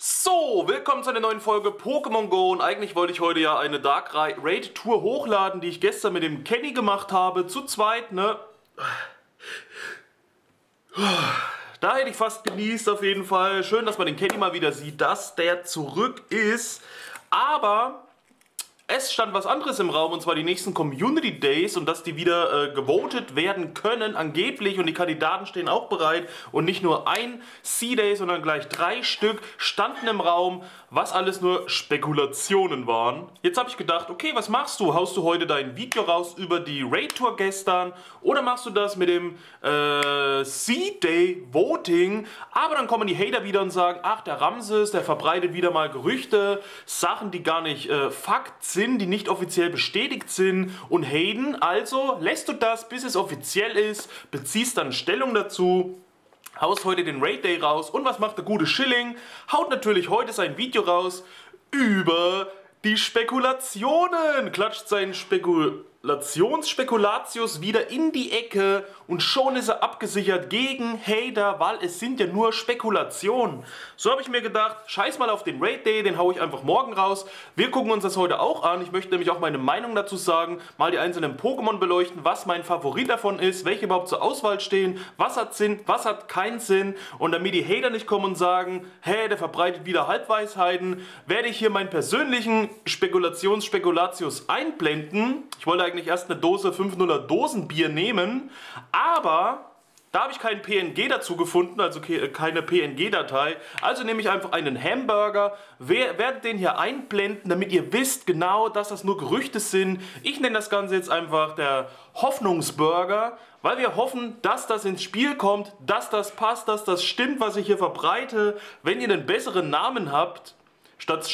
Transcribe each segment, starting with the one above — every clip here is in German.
So, willkommen zu einer neuen Folge Pokémon Go und eigentlich wollte ich heute ja eine Dark Raid Tour hochladen, die ich gestern mit dem Kenny gemacht habe, zu zweit, ne? Da hätte ich fast genießt auf jeden Fall. Schön, dass man den Kenny mal wieder sieht, dass der zurück ist, aber es stand was anderes im Raum, und zwar die nächsten Community Days und dass die wieder gewotet werden können, angeblich, und die Kandidaten stehen auch bereit und nicht nur ein C-Day, sondern gleich 3 Stück standen im Raum, was alles nur Spekulationen waren. Jetzt habe ich gedacht, okay, was machst du? Haust du heute dein Video raus über die Raid-Tour gestern oder machst du das mit dem C-Day Voting? Aber dann kommen die Hater wieder und sagen, ach, der Ramses, der verbreitet wieder mal Gerüchte, Sachen, die gar nicht Fakt sind, die nicht offiziell bestätigt sind und haten. Also lässt du das, bis es offiziell ist, beziehst dann Stellung dazu, haust heute den Raid Day raus. Und was macht der gute Schilling? Haut natürlich heute sein Video raus über die Spekulationen, klatscht seinen Spekulatius wieder in die Ecke und schon ist er abgesichert gegen Hater, weil es sind ja nur Spekulationen. So habe ich mir gedacht, scheiß mal auf den Raid Day, den haue ich einfach morgen raus. Wir gucken uns das heute auch an. Ich möchte nämlich auch meine Meinung dazu sagen, mal die einzelnen Pokémon beleuchten, was mein Favorit davon ist, welche überhaupt zur Auswahl stehen, was hat Sinn, was hat keinen Sinn, und damit die Hater nicht kommen und sagen, hä, der verbreitet wieder Halbweisheiten, werde ich hier meinen persönlichen Spekulatius einblenden. Ich wollte eigentlich erst eine Dose 500er Dosenbier nehmen, aber da habe ich kein PNG dazu gefunden, also keine PNG-Datei. Also nehme ich einfach einen Hamburger, werde den hier einblenden, damit ihr wisst genau, dass das nur Gerüchte sind. Ich nenne das Ganze jetzt einfach der Hoffnungsburger, weil wir hoffen, dass das ins Spiel kommt, dass das passt, dass das stimmt, was ich hier verbreite. Wenn ihr einen besseren Namen habt, statt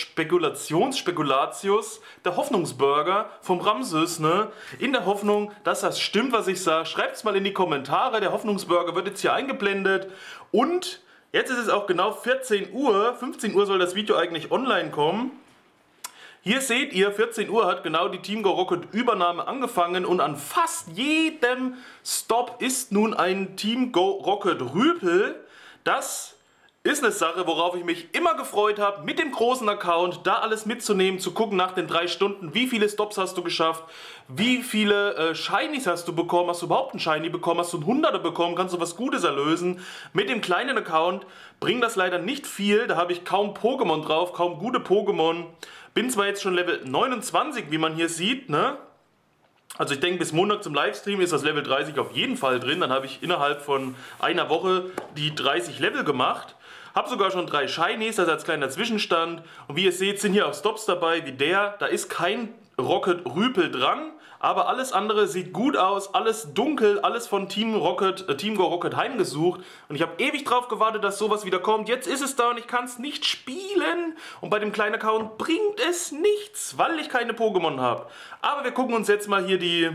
Spekulatius, der Hoffnungsburger vom Ramses, ne? In der Hoffnung, dass das stimmt, was ich sage. Schreibt es mal in die Kommentare. Der Hoffnungsburger wird jetzt hier eingeblendet. Und jetzt ist es auch genau 14 Uhr. 15 Uhr soll das Video eigentlich online kommen. Hier seht ihr, 14 Uhr hat genau die Team Go Rocket Übernahme angefangen und an fast jedem Stop ist nun ein Team Go Rocket Rüpel. Das ist eine Sache, worauf ich mich immer gefreut habe, mit dem großen Account da alles mitzunehmen, zu gucken nach den 3 Stunden, wie viele Stops hast du geschafft, wie viele Shinies hast du bekommen, hast du überhaupt einen Shiny bekommen, hast du einen 100er bekommen, kannst du was Gutes erlösen. Mit dem kleinen Account bringt das leider nicht viel, da habe ich kaum Pokémon drauf, kaum gute Pokémon. Bin zwar jetzt schon Level 29, wie man hier sieht, ne? Also ich denke, bis Montag zum Livestream ist das Level 30 auf jeden Fall drin. Dann habe ich innerhalb von einer Woche die 30 Level gemacht. Habe sogar schon 3 Shinies, das als kleiner Zwischenstand. Und wie ihr seht, sind hier auch Stops dabei wie der. Da ist kein Rocket Rüpel dran, aber alles andere sieht gut aus. Alles dunkel, alles von Team Go Rocket heimgesucht. Und ich habe ewig drauf gewartet, dass sowas wieder kommt. Jetzt ist es da und ich kann es nicht spielen. Und bei dem kleinen Account bringt es nichts, weil ich keine Pokémon habe. Aber wir gucken uns jetzt mal hier die...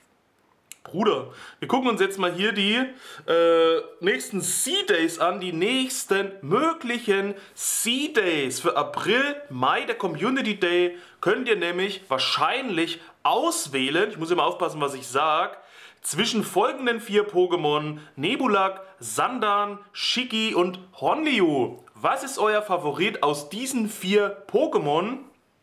wir gucken uns jetzt mal hier die nächsten C-Days an, die nächsten möglichen C-Days für April, Mai, der Community Day, könnt ihr nämlich wahrscheinlich auswählen, ich muss immer aufpassen, was ich sage, zwischen folgenden 4 Pokémon: Nebulak, Sandan, Shiki und Hornliu. Was ist euer Favorit aus diesen 4 Pokémon?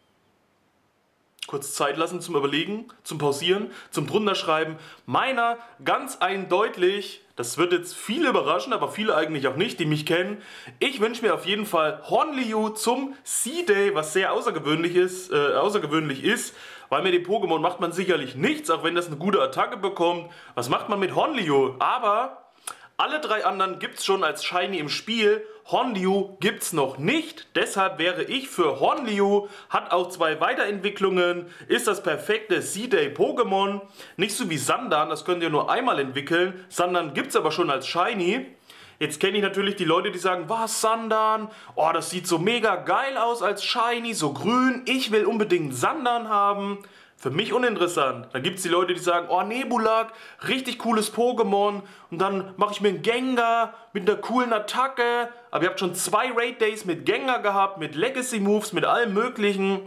Kurz Zeit lassen zum Überlegen, zum Pausieren, zum drunterschreiben. Meiner ganz eindeutig, das wird jetzt viele überraschen, aber viele eigentlich auch nicht, die mich kennen. Ich wünsche mir auf jeden Fall Hornliu zum C-Day, was sehr außergewöhnlich ist, weil mit dem Pokémon macht man sicherlich nichts, auch wenn das eine gute Attacke bekommt. Was macht man mit Hornliu? Aber alle 3 anderen gibt es schon als Shiny im Spiel. Hornliu gibt es noch nicht. Deshalb wäre ich für Hornliu. Hat auch 2 Weiterentwicklungen. Ist das perfekte C-Day Pokémon. Nicht so wie Sandan, das könnt ihr nur einmal entwickeln. Sandan gibt es aber schon als Shiny. Jetzt kenne ich natürlich die Leute, die sagen, was, Sandan? Oh, das sieht so mega geil aus als Shiny, so grün. Ich will unbedingt Sandan haben. Für mich uninteressant. Dann gibt es die Leute, die sagen, oh, Nebulak, richtig cooles Pokémon. Und dann mache ich mir einen Gengar mit einer coolen Attacke. Aber ihr habt schon 2 Raid Days mit Gengar gehabt, mit Legacy Moves, mit allem möglichen.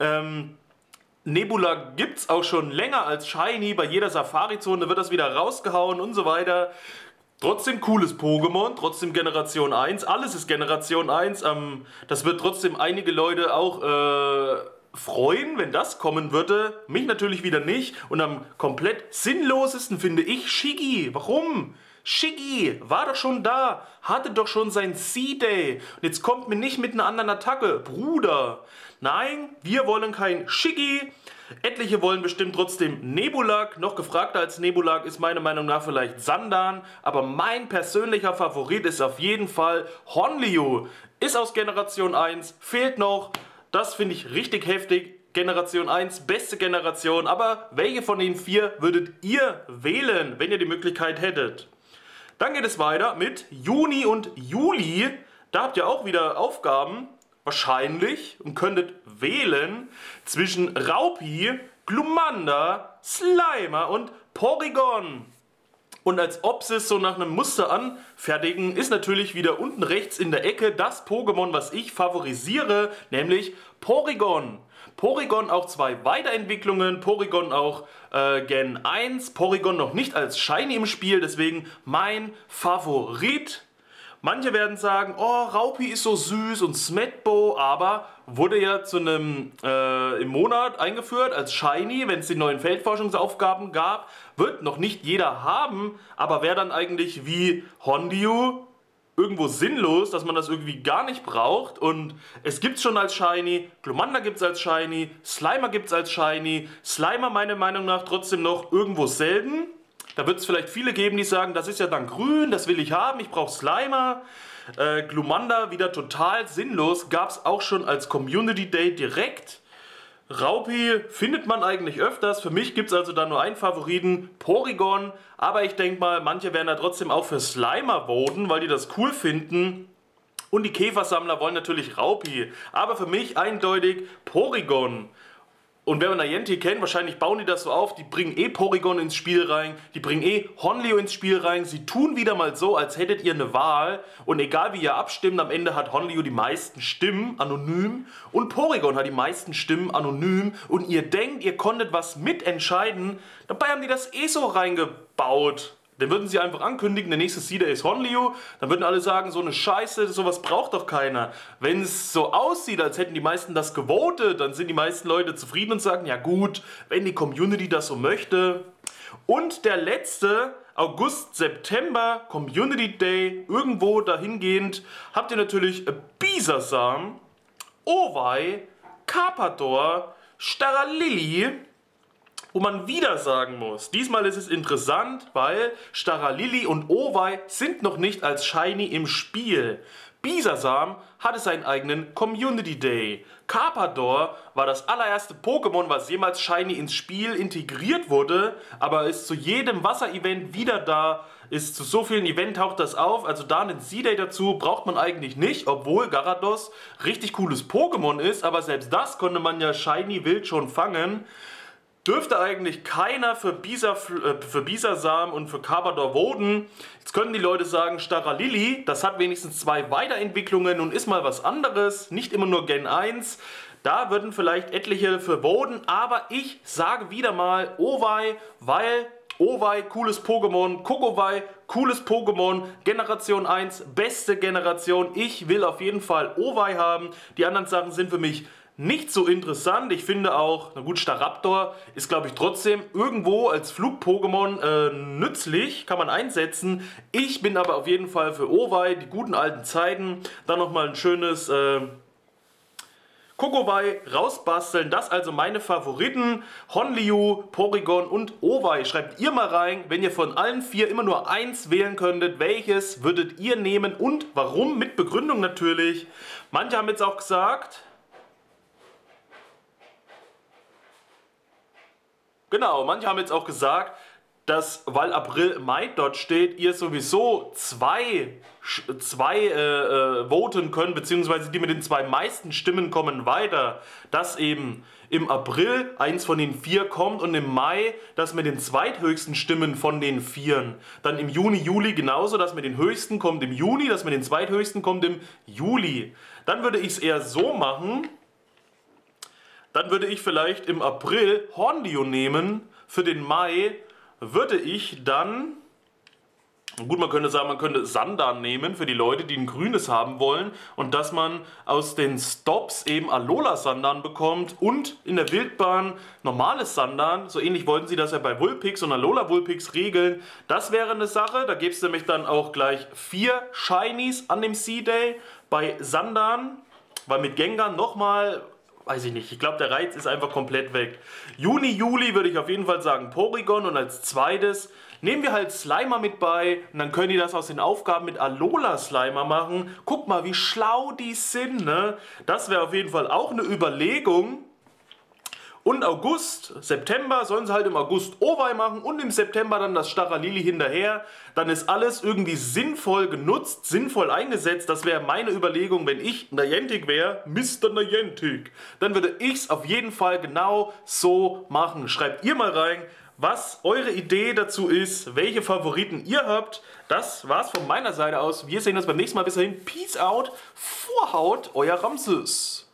Nebula gibt es auch schon länger als Shiny. Bei jeder Safari-Zone wird das wieder rausgehauen und so weiter. Trotzdem cooles Pokémon, trotzdem Generation 1, alles ist Generation 1. Das wird trotzdem einige Leute auch freuen, wenn das kommen würde. Mich natürlich wieder nicht. Und am komplett sinnlosesten finde ich Shiggy. Warum? Shiggy war doch schon da, hatte doch schon sein C-Day. Und jetzt kommt mir nicht mit einer anderen Attacke. Bruder, nein, wir wollen kein Shiggy. Etliche wollen bestimmt trotzdem Nebulak. Noch gefragter als Nebulak ist meiner Meinung nach vielleicht Sandan. Aber mein persönlicher Favorit ist auf jeden Fall Honliu. Ist aus Generation 1, fehlt noch. Das finde ich richtig heftig. Generation 1, beste Generation. Aber welche von den 4 würdet ihr wählen, wenn ihr die Möglichkeit hättet? Dann geht es weiter mit Juni und Juli. Da habt ihr auch wieder Aufgaben. Wahrscheinlich und könntet wählen zwischen Raupi, Glumanda, Slimer und Porygon. Und als ob sie es so nach einem Muster anfertigen, ist natürlich wieder unten rechts in der Ecke das Pokémon, was ich favorisiere, nämlich Porygon. Porygon auch 2 Weiterentwicklungen, Porygon auch Gen 1, Porygon noch nicht als Shiny im Spiel, deswegen mein Favorit. Manche werden sagen, oh, Raupi ist so süß und Smetbo, aber wurde ja zu einem im Monat eingeführt als Shiny, wenn es die neuen Feldforschungsaufgaben gab. Wird noch nicht jeder haben, aber wäre dann eigentlich wie Hondiu irgendwo sinnlos, dass man das irgendwie gar nicht braucht. Und es gibt es schon als Shiny, Glumanda gibt es als Shiny, Slimer gibt es als Shiny, Slimer meiner Meinung nach trotzdem noch irgendwo selten. Da wird es vielleicht viele geben, die sagen, das ist ja dann grün, das will ich haben, ich brauche Slimer. Glumanda wieder total sinnlos, gab es auch schon als Community Day direkt. Raupi findet man eigentlich öfters, für mich gibt es also da nur einen Favoriten, Porygon. Aber ich denke mal, manche werden da trotzdem auch für Slimer voten, weil die das cool finden. Und die Käfersammler wollen natürlich Raupi, aber für mich eindeutig Porygon. Und wer man Niantic kennt, wahrscheinlich bauen die das so auf, die bringen eh Porygon ins Spiel rein, die bringen eh Honliu ins Spiel rein, sie tun wieder mal so, als hättet ihr eine Wahl und egal wie ihr abstimmt, am Ende hat Honliu die meisten Stimmen, anonym, und Porygon hat die meisten Stimmen, anonym, und ihr denkt, ihr konntet was mitentscheiden, dabei haben die das eh so reingebaut. Dann würden sie einfach ankündigen, der nächste Seeder ist Honliu, dann würden alle sagen, so eine Scheiße, sowas braucht doch keiner. Wenn es so aussieht, als hätten die meisten das gewotet, dann sind die meisten Leute zufrieden und sagen, ja gut, wenn die Community das so möchte. Und der letzte, August, September, Community Day, irgendwo dahingehend, habt ihr natürlich Bisasam, Owei, Carpador, Staralilli. Wo man wieder sagen muss, diesmal ist es interessant, weil Staralilli und Owei sind noch nicht als Shiny im Spiel. Bisasam hatte seinen eigenen Community Day. Carpador war das allererste Pokémon, was jemals Shiny ins Spiel integriert wurde, aber ist zu jedem Wasser-Event wieder da, ist zu so vielen Events taucht das auf, also da einen C-Day dazu braucht man eigentlich nicht, obwohl Gyarados richtig cooles Pokémon ist, aber selbst das konnte man ja Shiny wild schon fangen. Dürfte eigentlich keiner für Bisasam und für Carpador voten. Jetzt können die Leute sagen, Staralilli, das hat wenigstens 2 Weiterentwicklungen und ist mal was anderes, nicht immer nur Gen 1. Da würden vielleicht etliche für voten, aber ich sage wieder mal Owei, weil Owei, cooles Pokémon, Kokowai, cooles Pokémon, Generation 1, beste Generation. Ich will auf jeden Fall Owei haben. Die anderen Sachen sind für mich nicht so interessant. Ich finde auch, na gut, Staraptor ist glaube ich trotzdem irgendwo als Flug-Pokémon nützlich, kann man einsetzen. Ich bin aber auf jeden Fall für Owei, die guten alten Zeiten. Dann nochmal ein schönes Kokowai rausbasteln. Das also meine Favoriten. Honliu, Porygon und Owei. Schreibt ihr mal rein, wenn ihr von allen 4 immer nur eins wählen könntet, welches würdet ihr nehmen und warum? Mit Begründung natürlich. Manche haben jetzt auch gesagt, genau, manche haben jetzt auch gesagt, dass, weil April, Mai dort steht, ihr sowieso zwei voten könnt, beziehungsweise die mit den 2 meisten Stimmen kommen weiter. Dass eben im April eins von den 4 kommt und im Mai das mit den zweithöchsten Stimmen von den 4. Dann im Juni, Juli genauso, das mit den höchsten kommt im Juni, das mit den zweithöchsten kommt im Juli. Dann würde ich es eher so machen. Dann würde ich vielleicht im April Horndio nehmen. Für den Mai würde ich dann Gut, man könnte sagen, man könnte Sandan nehmen für die Leute, die ein grünes haben wollen und dass man aus den Stops eben Alola-Sandan bekommt und in der Wildbahn normales Sandan. So ähnlich wollten sie das ja bei Vulpix und Alola-Vulpix regeln. Das wäre eine Sache, da gäbe es nämlich dann auch gleich 4 Shinies an dem Sea-Day bei Sandan, weil mit Gengar nochmal... Weiß ich nicht, ich glaube der Reiz ist einfach komplett weg. Juni, Juli würde ich auf jeden Fall sagen Porygon und als zweites nehmen wir halt Slimer mit bei und dann können die das aus den Aufgaben mit Alola Slimer machen. Guck mal, wie schlau die sind, ne? Das wäre auf jeden Fall auch eine Überlegung. Und August, September sollen sie halt im August Owei machen und im September dann das Stachalili hinterher. Dann ist alles irgendwie sinnvoll genutzt, sinnvoll eingesetzt. Das wäre meine Überlegung, wenn ich Niantic wäre, Mr. Niantic. Dann würde ich es auf jeden Fall genau so machen. Schreibt ihr mal rein, was eure Idee dazu ist, welche Favoriten ihr habt. Das war's von meiner Seite aus. Wir sehen uns beim nächsten Mal. Bis dahin, Peace out, Vorhaut, euer Ramses.